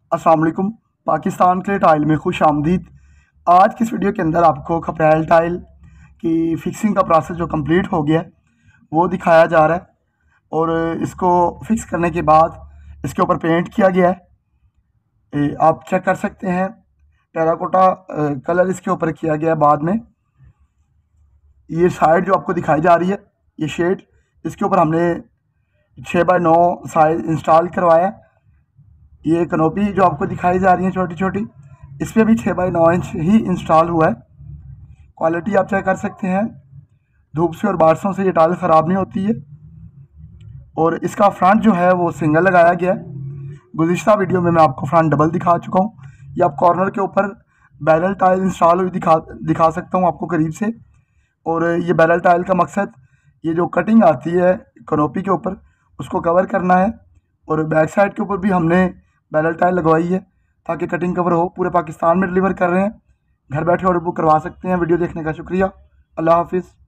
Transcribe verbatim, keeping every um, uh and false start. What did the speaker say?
अस्सलाम वालेकुम। पाकिस्तान के टाइल में खुश आमदीद। आज की इस वीडियो के अंदर आपको खपरैल टाइल की फ़िक्सिंग का प्रोसेस जो कंप्लीट हो गया है वो दिखाया जा रहा है, और इसको फिक्स करने के बाद इसके ऊपर पेंट किया गया है। ए, आप चेक कर सकते हैं, टेराकोटा कलर इसके ऊपर किया गया है। बाद में ये साइड जो आपको दिखाई जा रही है, ये शेड, इसके ऊपर हमने छः बाई नौ साइज इंस्टॉल करवाया है। ये कनोपी जो आपको दिखाई जा रही है छोटी छोटी, इस पर भी छः बाई नौ इंच ही इंस्टॉल हुआ है। क्वालिटी आप चेक कर सकते हैं, धूप से और बारिशों से ये टाइल ख़राब नहीं होती है। और इसका फ्रंट जो है वो सिंगल लगाया गया है। गुज़िश्ता वीडियो में मैं आपको फ्रंट डबल दिखा चुका हूँ। ये आप कॉर्नर के ऊपर बैरल टाइल इंस्टॉल हुई दिखा दिखा सकता हूँ आपको करीब से। और ये बैरल टाइल का मकसद, ये जो कटिंग आती है कनोपी के ऊपर, उसको कवर करना है। और बैक साइड के ऊपर भी हमने बैरल टाइल लगवाई है ताकि कटिंग कवर हो। पूरे पाकिस्तान में डिलीवर कर रहे हैं, घर बैठे ऑर्डर बुक करवा सकते हैं। वीडियो देखने का शुक्रिया। अल्लाह हाफिज़।